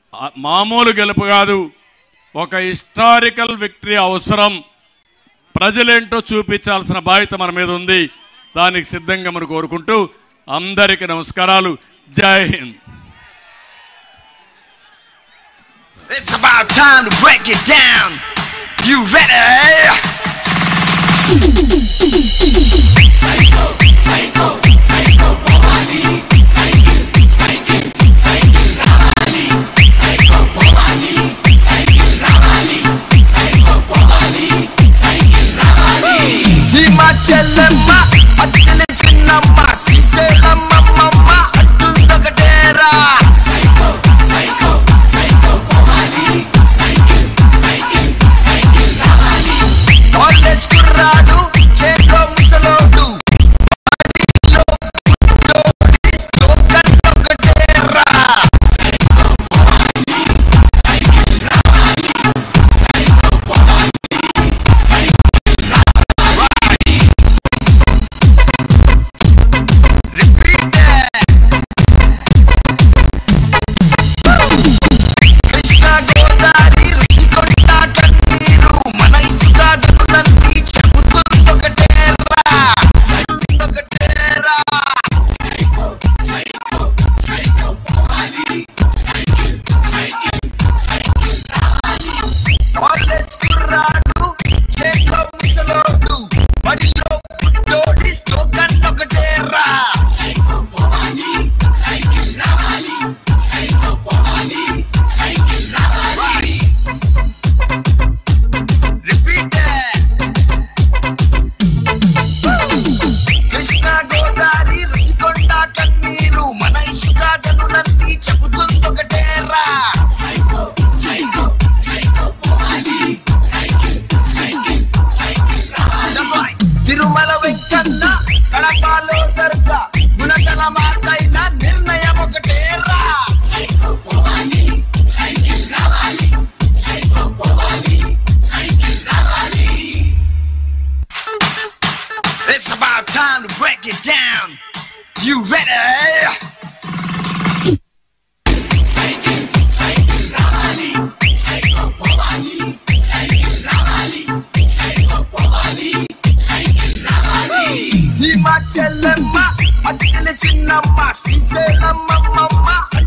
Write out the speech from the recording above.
మామూలు గెలుపు కాదు, ఒక హిస్టారికల్ విక్టరీ అవసరం. ప్రజలేంటో చూపించాల్సిన బాధ్యత మన మీద ఉంది. దానికి సిద్ధంగా మనం కోరుకుంటూ అందరికీ నమస్కారాలు. జై Hind. It's about time to break it down. You ready? Psycho, psycho, psycho, Bhavani. Cycle, cycle, cycle, Ravani. Psycho, Bhavani. Cycle, Ravani. Psycho, Bhavani. Cycle, Ravani. Sima chellamma, addile chinnamma, siselamma mamma, attundakatera. Psycho, psycho, psycho, Bhavani. Cycle, cycle, cycle, Ravani. College kurradu, cheko musalodu. It's about time to break it down. You ready? Cycle, cycle, Ravani. Psycho, Bhavani. Cycle, Ravani. Psycho, Bhavani. Cycle, Ravani. Sima chellamma, addile chinnamma, siselamma mamma.